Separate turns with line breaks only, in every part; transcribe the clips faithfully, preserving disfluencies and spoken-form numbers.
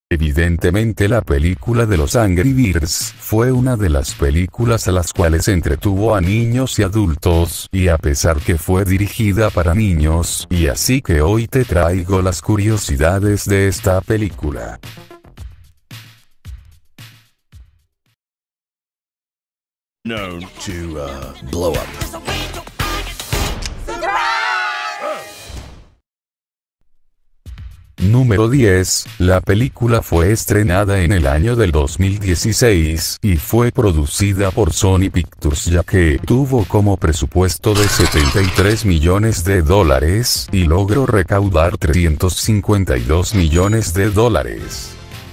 Evidentemente la película de los Angry Birds fue una de las películas a las cuales entretuvo a niños y adultos, y a pesar que fue dirigida para niños, y así que hoy te traigo las curiosidades de esta película.
Known to uh, blow up.
Número diez. La película fue estrenada en el año del dos mil dieciséis, y fue producida por Sony Pictures ya que tuvo como presupuesto de setenta y tres millones de dólares, y logró recaudar trescientos cincuenta y dos millones de dólares.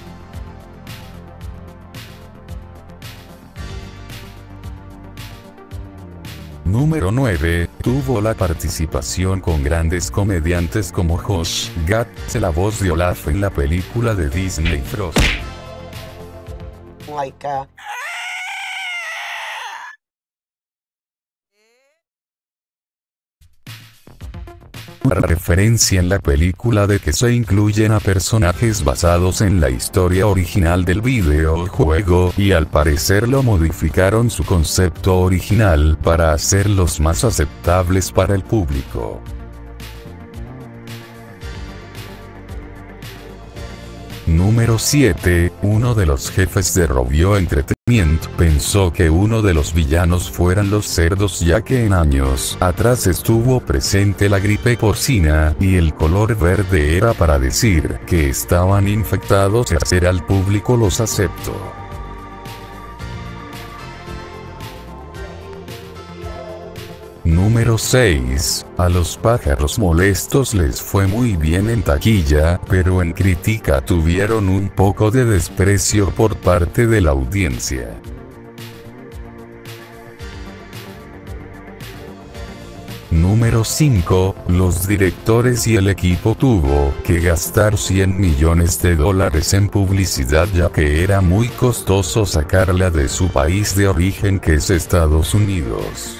Número nueve. Tuvo la participación con grandes comediantes como Josh Gad, la voz de Olaf en la película de Disney Frozen.
Like, uh...
Una referencia en la película de que se incluyen a personajes basados en la historia original del videojuego, y al parecer lo modificaron su concepto original para hacerlos más aceptables para el público. Número siete. Uno de los jefes de Rovio Entertainment pensó que uno de los villanos fueran los cerdos ya que en años atrás estuvo presente la gripe porcina, y el color verde era para decir que estaban infectados y hacer al público los aceptó. Número seis. A los pájaros molestos les fue muy bien en taquilla, pero en crítica tuvieron un poco de desprecio por parte de la audiencia. Número cinco. Los directores y el equipo tuvo que gastar cien millones de dólares en publicidad ya que era muy costoso sacarla de su país de origen que es Estados Unidos.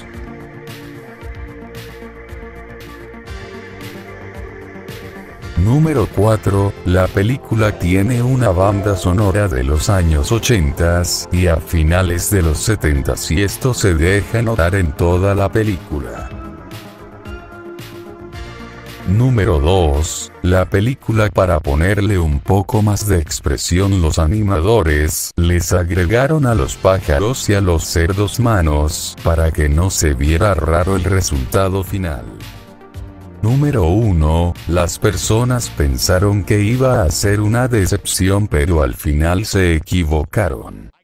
Número cuatro. La película tiene una banda sonora de los años ochenta y a finales de los setenta y esto se deja notar en toda la película. Número dos. La película, para ponerle un poco más de expresión, los animadores les agregaron a los pájaros y a los cerdos manos para que no se viera raro el resultado final. Número uno. Las personas pensaron que iba a ser una decepción pero al final se equivocaron.